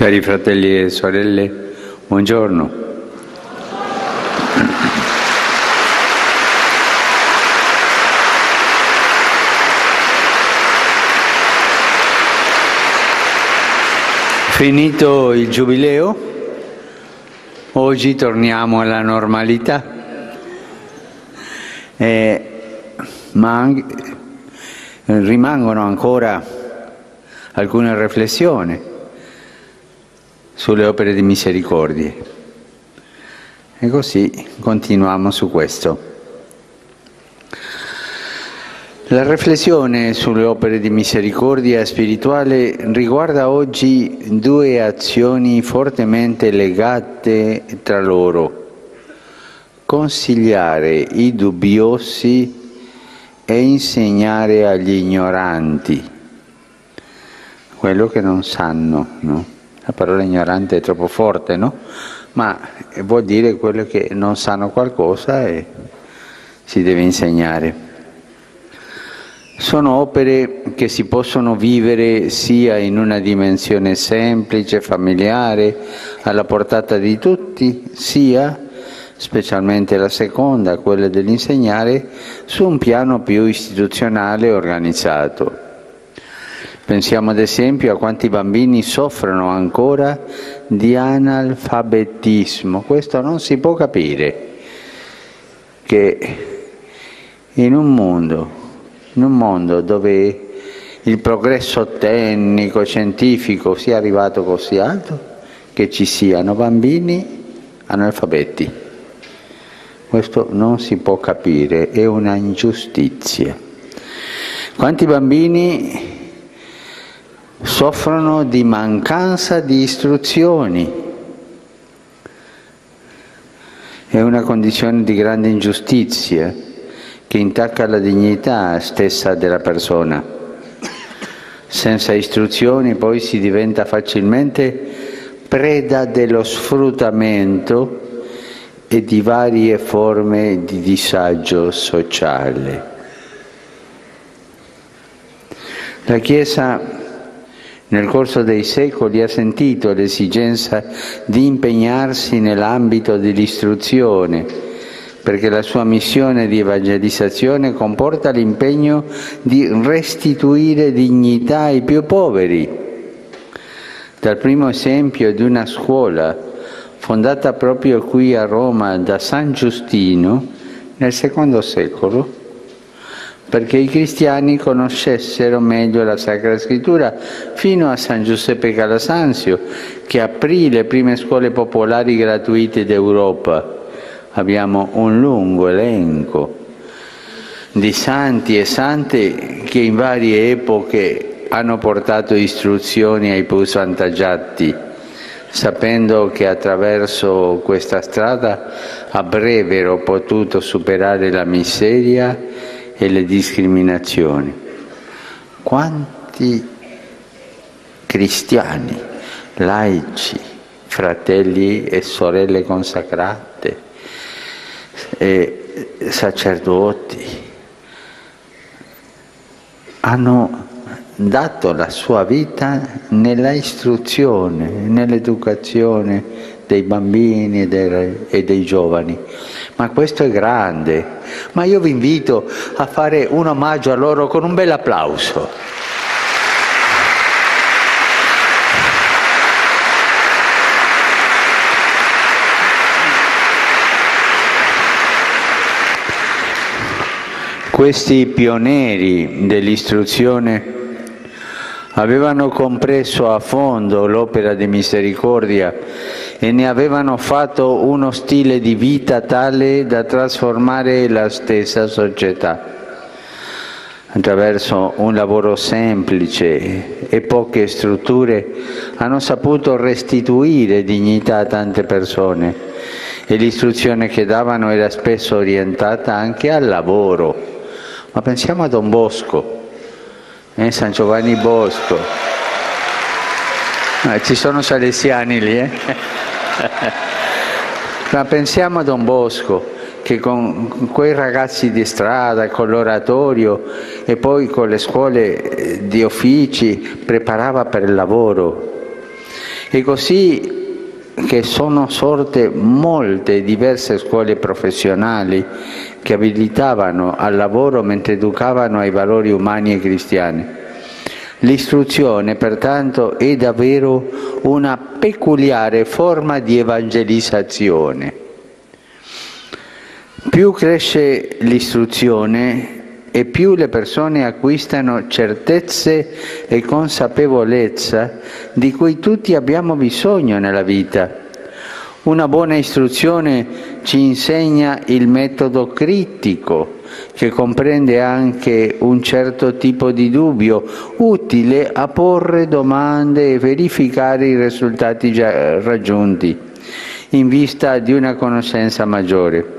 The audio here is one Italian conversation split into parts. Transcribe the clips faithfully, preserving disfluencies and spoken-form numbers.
Cari fratelli e sorelle, buongiorno. Finito il Giubileo, oggi torniamo alla normalità, eh, ma rimangono ancora alcune riflessioni sulle opere di misericordia. E così continuiamo su questo. La riflessione sulle opere di misericordia spirituale riguarda oggi due azioni fortemente legate tra loro: consigliare i dubbiosi e insegnare agli ignoranti quello che non sanno, no? La parola ignorante è troppo forte, no? Ma vuol dire quello che non sanno qualcosa e si deve insegnare. Sono opere che si possono vivere sia in una dimensione semplice, familiare, alla portata di tutti, sia, specialmente la seconda, quella dell'insegnare, su un piano più istituzionale e organizzato. Pensiamo ad esempio a quanti bambini soffrono ancora di analfabetismo. Questo non si può capire, che in un mondo, in un mondo dove il progresso tecnico, scientifico sia arrivato così alto, che ci siano bambini analfabeti. Questo non si può capire, è una ingiustizia. Quanti bambini soffrono di mancanza di istruzioni. È una condizione di grande ingiustizia che intacca la dignità stessa della persona. Senza istruzioni poi si diventa facilmente preda dello sfruttamento e di varie forme di disagio sociale. La Chiesa nel corso dei secoli ha sentito l'esigenza di impegnarsi nell'ambito dell'istruzione, perché la sua missione di evangelizzazione comporta l'impegno di restituire dignità ai più poveri. Dal primo esempio di una scuola fondata proprio qui a Roma da San Giustino nel secondo secolo, perché i cristiani conoscessero meglio la Sacra Scrittura, fino a San Giuseppe Calasanzio, che aprì le prime scuole popolari gratuite d'Europa. Abbiamo un lungo elenco di santi e sante che in varie epoche hanno portato istruzioni ai più svantaggiati, sapendo che attraverso questa strada avrebbero potuto superare la miseria e le discriminazioni. Quanti cristiani, laici, fratelli e sorelle consacrate, e sacerdoti hanno dato la sua vita nella istruzione, nell'educazione dei bambini e dei, e dei giovani. Ma questo è grande. Ma io vi invito a fare un omaggio a loro con un bel applauso. Questi pionieri dell'istruzione avevano compreso a fondo l'opera di misericordia e ne avevano fatto uno stile di vita tale da trasformare la stessa società. Attraverso un lavoro semplice e poche strutture hanno saputo restituire dignità a tante persone e l'istruzione che davano era spesso orientata anche al lavoro. Ma pensiamo a Don Bosco, Eh, San Giovanni Bosco. Eh, ci sono salesiani lì, eh? Ma pensiamo a Don Bosco, che con quei ragazzi di strada, con l'oratorio e poi con le scuole di uffici preparava per il lavoro. È così che sono sorte molte diverse scuole professionali che abilitavano al lavoro mentre educavano ai valori umani e cristiani. L'istruzione, pertanto, è davvero una peculiare forma di evangelizzazione. Più cresce l'istruzione e più le persone acquistano certezze e consapevolezza di cui tutti abbiamo bisogno nella vita. Una buona istruzione ci insegna il metodo critico, che comprende anche un certo tipo di dubbio, utile a porre domande e verificare i risultati già raggiunti, in vista di una conoscenza maggiore.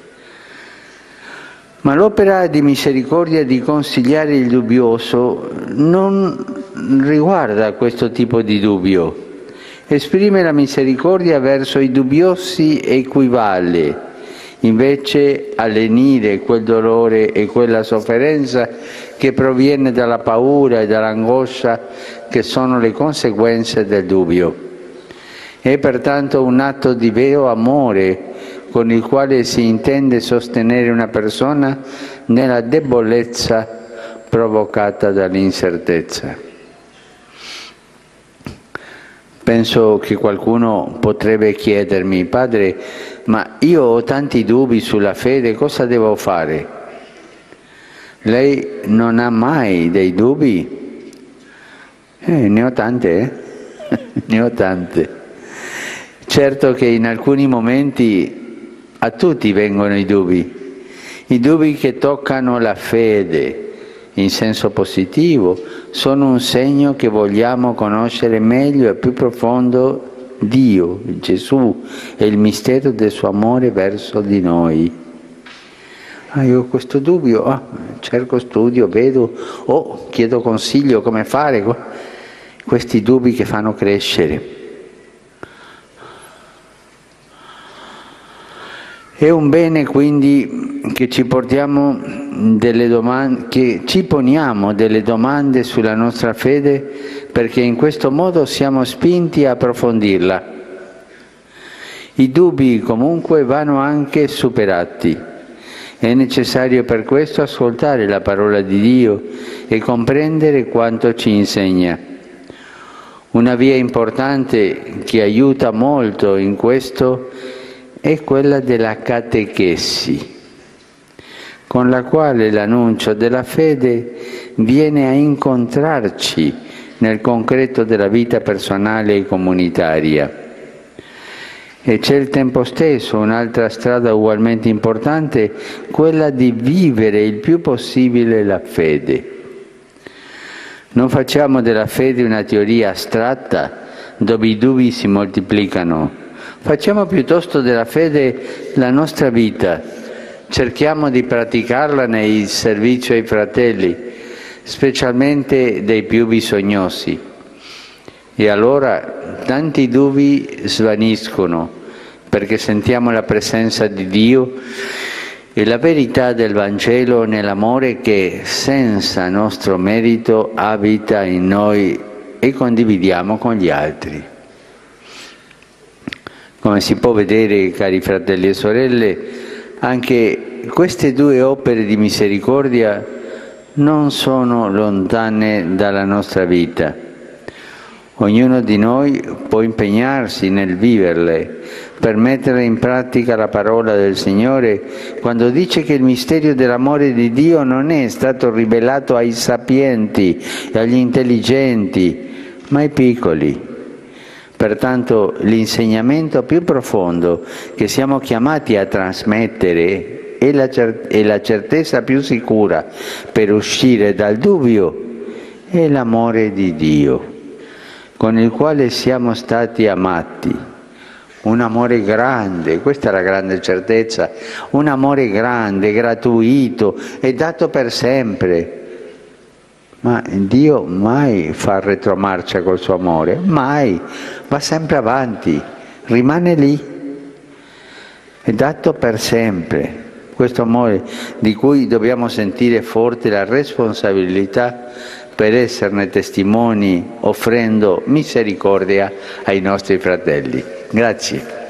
Ma l'opera di misericordia di consigliare il dubbioso non riguarda questo tipo di dubbio. Esprime la misericordia verso i dubbiosi equivale, invece a lenire quel dolore e quella sofferenza che proviene dalla paura e dall'angoscia che sono le conseguenze del dubbio. È pertanto un atto di vero amore con il quale si intende sostenere una persona nella debolezza provocata dall'incertezza. Penso che qualcuno potrebbe chiedermi: Padre, ma io ho tanti dubbi sulla fede, cosa devo fare? Lei non ha mai dei dubbi? Eh, ne ho tante, eh? ne ho tante. Certo che in alcuni momenti a tutti vengono i dubbi, i dubbi che toccano la fede in senso positivo, sono un segno che vogliamo conoscere meglio e più profondo Dio, Gesù e il mistero del suo amore verso di noi. Ah, io ho questo dubbio, ah, cerco studio, vedo, oh, chiedo consiglio come fare, questi dubbi che fanno crescere. È un bene quindi che ci portiamo delle domande, che ci poniamo delle domande sulla nostra fede, perché in questo modo siamo spinti a approfondirla. I dubbi comunque vanno anche superati. È necessario per questo ascoltare la parola di Dio e comprendere quanto ci insegna. Una via importante che aiuta molto in questo è quella della catechesi, con la quale l'annuncio della fede viene a incontrarci nel concreto della vita personale e comunitaria. E c'è al tempo stesso un'altra strada ugualmente importante, quella di vivere il più possibile la fede. Non facciamo della fede una teoria astratta dove i dubbi si moltiplicano. Facciamo piuttosto della fede la nostra vita, cerchiamo di praticarla nel servizio ai fratelli, specialmente dei più bisognosi. E allora tanti dubbi svaniscono, perché sentiamo la presenza di Dio e la verità del Vangelo nell'amore che senza nostro merito abita in noi e condividiamo con gli altri. Come si può vedere, cari fratelli e sorelle, anche queste due opere di misericordia non sono lontane dalla nostra vita. Ognuno di noi può impegnarsi nel viverle, per mettere in pratica la parola del Signore, quando dice che il mistero dell'amore di Dio non è stato rivelato ai sapienti e agli intelligenti, ma ai piccoli. Pertanto l'insegnamento più profondo che siamo chiamati a trasmettere è la, cer- è la certezza più sicura per uscire dal dubbio, è l'amore di Dio, con il quale siamo stati amati. Un amore grande, questa è la grande certezza, un amore grande, gratuito e dato per sempre. Ma Dio mai fa retromarcia col suo amore, mai, va sempre avanti, rimane lì, è dato per sempre. Questo amore di cui dobbiamo sentire forte la responsabilità per esserne testimoni offrendo misericordia ai nostri fratelli. Grazie.